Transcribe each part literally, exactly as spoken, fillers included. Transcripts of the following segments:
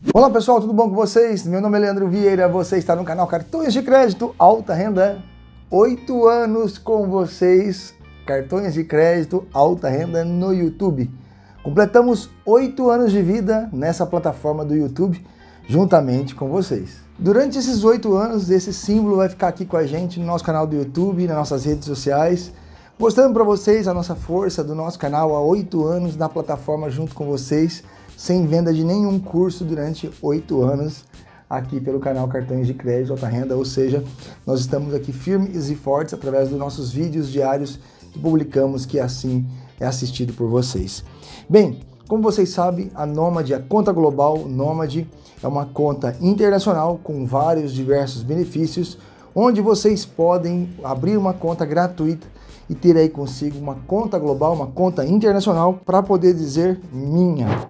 Olá pessoal, tudo bom com vocês? Meu nome é Leandro Vieira, você está no canal Cartões de Crédito Alta Renda. Oito anos com vocês, Cartões de Crédito Alta Renda no YouTube. Completamos oito anos de vida nessa plataforma do YouTube, juntamente com vocês. Durante esses oito anos, esse símbolo vai ficar aqui com a gente no nosso canal do YouTube, nas nossas redes sociais, mostrando para vocês a nossa força do nosso canal há oito anos na plataforma junto com vocês, sem venda de nenhum curso durante oito anos aqui pelo canal Cartões de Crédito Alta Renda, ou seja, nós estamos aqui firmes e fortes através dos nossos vídeos diários que publicamos, que assim é assistido por vocês. Bem, como vocês sabem, a Nomad, a conta global Nomad, é uma conta internacional com vários diversos benefícios, onde vocês podem abrir uma conta gratuita e ter aí consigo uma conta global, uma conta internacional, para poder dizer minha.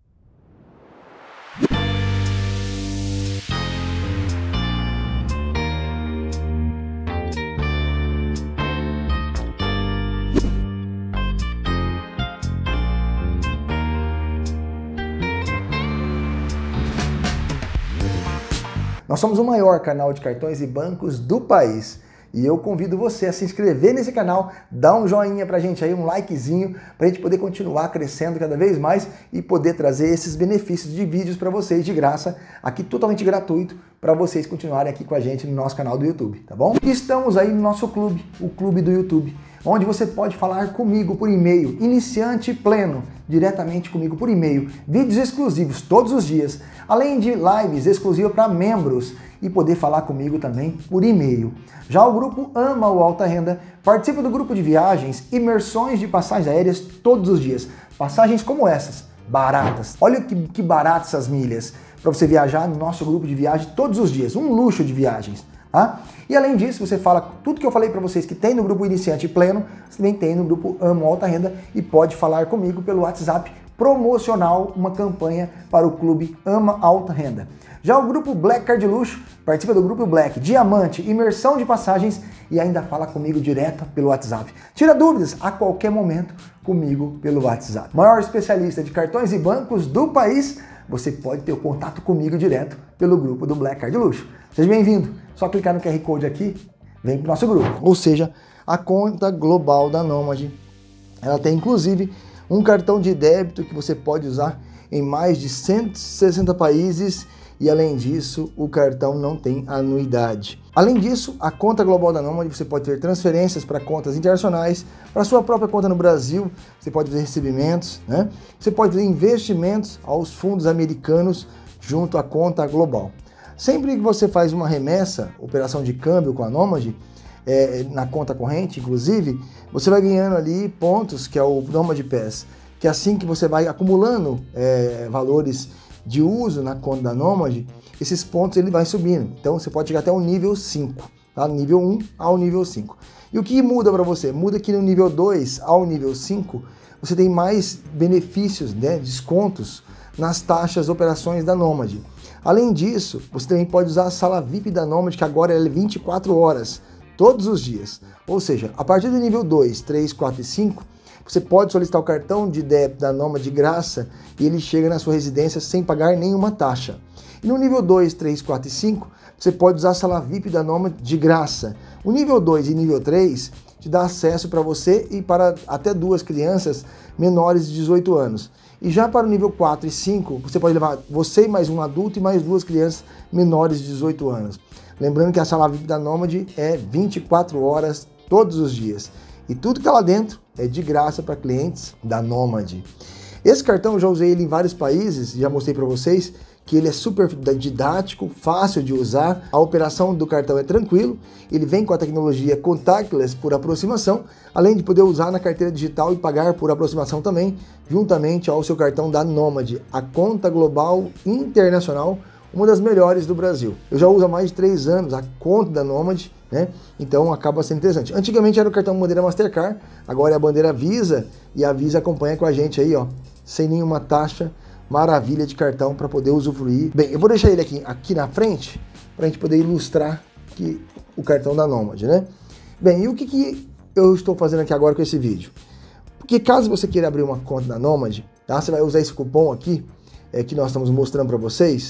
Nós somos o maior canal de cartões e bancos do país e eu convido você a se inscrever nesse canal, dar um joinha pra gente aí, um likezinho, pra gente poder continuar crescendo cada vez mais e poder trazer esses benefícios de vídeos para vocês de graça, aqui totalmente gratuito, para vocês continuarem aqui com a gente no nosso canal do YouTube, tá bom? E estamos aí no nosso clube, o Clube do YouTube, onde você pode falar comigo por e-mail, iniciante pleno, diretamente comigo por e-mail, vídeos exclusivos todos os dias, além de lives exclusivas para membros e poder falar comigo também por e-mail. Já o grupo Ama o Alta Renda participa do grupo de viagens, imersões de passagens aéreas todos os dias, passagens como essas, baratas. Olha que, que baratas essas milhas para você viajar no nosso grupo de viagem todos os dias, um luxo de viagens. Tá? E além disso, você fala tudo que eu falei para vocês que tem no grupo Iniciante Pleno, você também tem no grupo Amo Alta Renda e pode falar comigo pelo WhatsApp promocional, uma campanha para o clube Ama Alta Renda. Já o grupo Black Card Luxo participa do grupo Black, Diamante, imersão de passagens e ainda fala comigo direto pelo WhatsApp. Tira dúvidas a qualquer momento comigo pelo WhatsApp. Maior especialista de cartões e bancos do país, você pode ter o contato comigo direto pelo grupo do Black Card Luxo. Seja bem-vindo. Só clicar no Q R Code aqui, vem para o nosso grupo. Ou seja, a conta global da Nomad, ela tem inclusive um cartão de débito que você pode usar em mais de cento e sessenta países e além disso, o cartão não tem anuidade. Além disso, a conta global da Nomad, você pode ter transferências para contas internacionais, para sua própria conta no Brasil, você pode fazer recebimentos, né? Você pode fazer investimentos aos fundos americanos junto à conta global. Sempre que você faz uma remessa, operação de câmbio com a Nomad, é, na conta corrente, inclusive, você vai ganhando ali pontos, que é o Nomad Pass, que assim que você vai acumulando é, valores de uso na conta da Nomad, esses pontos ele vai subindo. Então você pode chegar até o nível cinco, tá? Nível um ao nível cinco. E o que muda para você? Muda que no nível dois ao nível cinco, você tem mais benefícios, né, descontos nas taxas operações da Nomad. Além disso, você também pode usar a sala V I P da Nomad, que agora é vinte e quatro horas, todos os dias. Ou seja, a partir do nível dois, três, quatro e cinco, você pode solicitar o cartão de débito da Nomad de graça e ele chega na sua residência sem pagar nenhuma taxa. E no nível dois, três, quatro e cinco, você pode usar a sala V I P da Nomad de graça. O nível dois e nível três te dá acesso para você e para até duas crianças menores de dezoito anos. E já para o nível quatro e cinco, você pode levar você e mais um adulto e mais duas crianças menores de dezoito anos. Lembrando que a sala V I P da Nomad é vinte e quatro horas todos os dias. E tudo que está lá dentro é de graça para clientes da Nomad. Esse cartão eu já usei ele em vários países, já mostrei para vocês que ele é super didático, fácil de usar, a operação do cartão é tranquilo, ele vem com a tecnologia contactless por aproximação, além de poder usar na carteira digital e pagar por aproximação também, juntamente ao seu cartão da Nomad, a conta global internacional, uma das melhores do Brasil. Eu já uso há mais de três anos a conta da Nomad, né? Então acaba sendo interessante. Antigamente era o cartão bandeira Mastercard, agora é a bandeira Visa e a Visa acompanha com a gente aí, ó, sem nenhuma taxa. Maravilha de cartão para poder usufruir. Bem, eu vou deixar ele aqui, aqui na frente para a gente poder ilustrar que, o cartão da Nomad, né? Bem, e o que, que eu estou fazendo aqui agora com esse vídeo? Porque caso você queira abrir uma conta da Nomad, tá? Você vai usar esse cupom aqui, é, que nós estamos mostrando para vocês,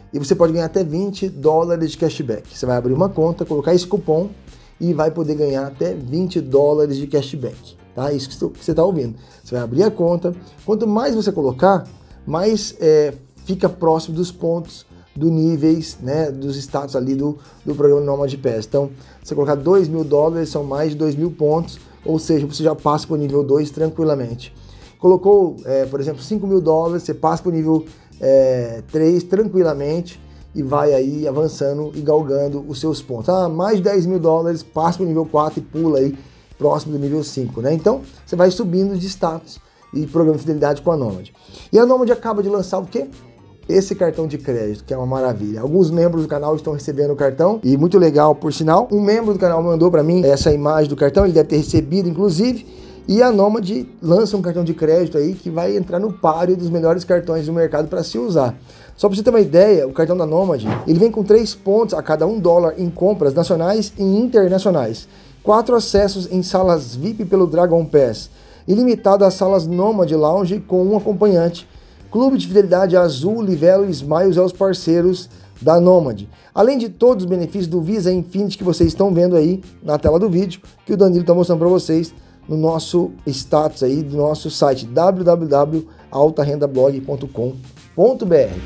e você pode ganhar até vinte dólares de cashback. Você vai abrir uma conta, colocar esse cupom e vai poder ganhar até vinte dólares de cashback, tá? Isso que você está ouvindo. Você vai abrir a conta, quanto mais você colocar, mais é, fica próximo dos pontos, dos níveis, né, dos status ali do, do programa Nomad Pass. Então, você colocar dois mil dólares, são mais de dois mil pontos, ou seja, você já passa para o nível dois tranquilamente. Colocou, é, por exemplo, cinco mil dólares, você passa para o nível é, três tranquilamente e vai aí avançando e galgando os seus pontos. Ah, mais de dez mil dólares, passa para o nível quatro e pula aí próximo do nível cinco, né? Então, você vai subindo de status e programa de fidelidade com a Nomad. E a Nomad acaba de lançar o quê? Esse cartão de crédito, que é uma maravilha. Alguns membros do canal estão recebendo o cartão, e muito legal, por sinal. Um membro do canal mandou para mim essa imagem do cartão, ele deve ter recebido, inclusive, e a Nomad lança um cartão de crédito aí que vai entrar no páreo dos melhores cartões do mercado para se usar. Só para você ter uma ideia, o cartão da Nomad, ele vem com três pontos a cada um dólar em compras nacionais e internacionais. Quatro acessos em salas V I P pelo Dragon Pass, ilimitado às salas Nomad Lounge com um acompanhante. Clube de fidelidade Azul, Livelo e Smiles aos parceiros da Nomad. Além de todos os benefícios do Visa Infinity que vocês estão vendo aí na tela do vídeo, que o Danilo está mostrando para vocês no nosso status aí do nosso site w w w ponto alta renda blog ponto com ponto b r.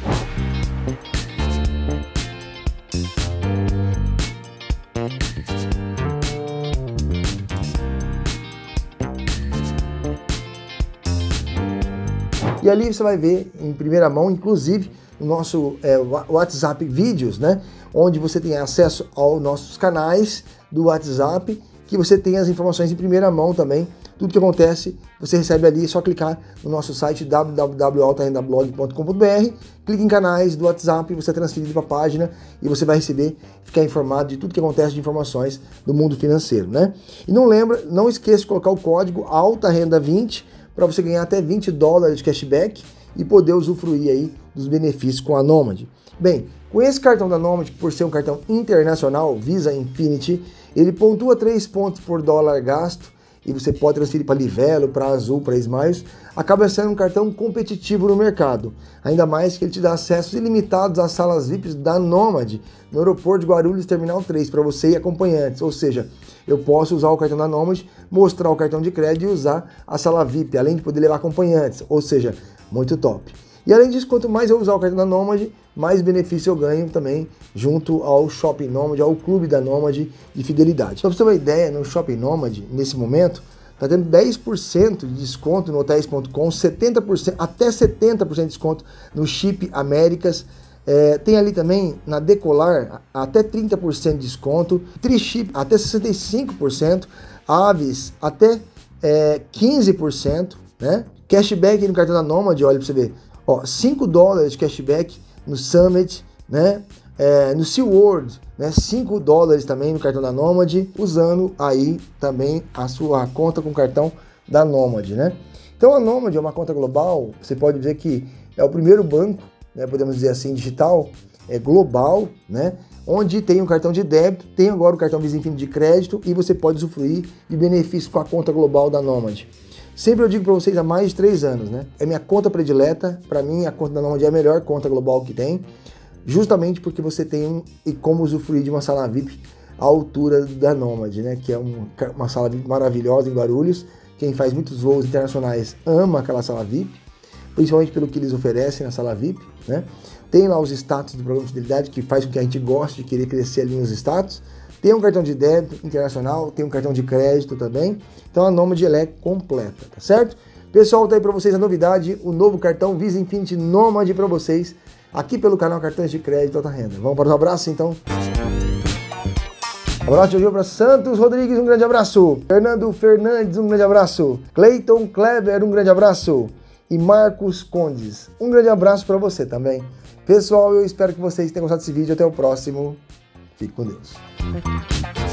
E ali você vai ver em primeira mão, inclusive, o nosso é, WhatsApp Vídeos, né? Onde você tem acesso aos nossos canais do WhatsApp, que você tem as informações em primeira mão também. Tudo que acontece, você recebe ali, é só clicar no nosso site w w w ponto alta renda blog ponto com ponto b r, clique em canais do WhatsApp, você é transferido para a página e você vai receber, ficar informado de tudo que acontece de informações do mundo financeiro, né? E não lembra, não esqueça de colocar o código alta renda vinte para você ganhar até vinte dólares de cashback e poder usufruir aí dos benefícios com a Nomad. Bem, com esse cartão da Nomad, por ser um cartão internacional, Visa Infinity, ele pontua três pontos por dólar gasto e você pode transferir para Livelo, para Azul, para Smiles, acaba sendo um cartão competitivo no mercado. Ainda mais que ele te dá acessos ilimitados às salas V I Ps da Nomad, no aeroporto de Guarulhos Terminal três, para você e acompanhantes. Ou seja, eu posso usar o cartão da Nomad, mostrar o cartão de crédito e usar a sala V I P, além de poder levar acompanhantes. Ou seja, muito top. E além disso, quanto mais eu usar o cartão da Nomad, mais benefício eu ganho também junto ao Shopping Nomad, ao clube da Nomad de fidelidade. Só para você ter uma ideia, no Shopping Nomad, nesse momento, está tendo dez por cento de desconto no hotéis ponto com, setenta por cento, até setenta por cento de desconto no Chip Américas. É, tem ali também na Decolar até trinta por cento de desconto, Triship até sessenta e cinco por cento, Aves até é, quinze por cento, né? Cashback no cartão da Nomad, olha para você ver, ó, cinco dólares de cashback no Summit, né? É, no SeaWorld, né? cinco dólares também no cartão da Nomad, usando aí também a sua conta com cartão da Nomad, né? Então a Nomad é uma conta global, você pode dizer que é o primeiro banco, né, podemos dizer assim, digital, é global, né, onde tem um cartão de débito, tem agora o cartão Visa Infinity de crédito e você pode usufruir de benefícios com a conta global da Nomad. Sempre eu digo para vocês há mais de três anos, né, é minha conta predileta, para mim a conta da Nomad é a melhor conta global que tem, justamente porque você tem um, e como usufruir de uma sala V I P à altura da Nomad, né, que é um, uma sala V I P maravilhosa em Guarulhos. Quem faz muitos voos internacionais ama aquela sala V I P, principalmente pelo que eles oferecem na sala V I P, né? Tem lá os status do programa de fidelidade, que faz com que a gente goste de querer crescer ali nos status. Tem um cartão de débito internacional, tem um cartão de crédito também. Então a Nomad ela é completa, tá certo? Pessoal, tá aí para vocês a novidade, o novo cartão Visa Infinity Nomad para vocês, aqui pelo canal Cartões de Crédito Alta Renda. Vamos para os abraços, então? Abraço de hoje para Santos Rodrigues, um grande abraço. Fernando Fernandes, um grande abraço. Cleiton Kleber, um grande abraço. E Marcos Condes, um grande abraço para você também. Pessoal, eu espero que vocês tenham gostado desse vídeo. Até o próximo. Fique com Deus.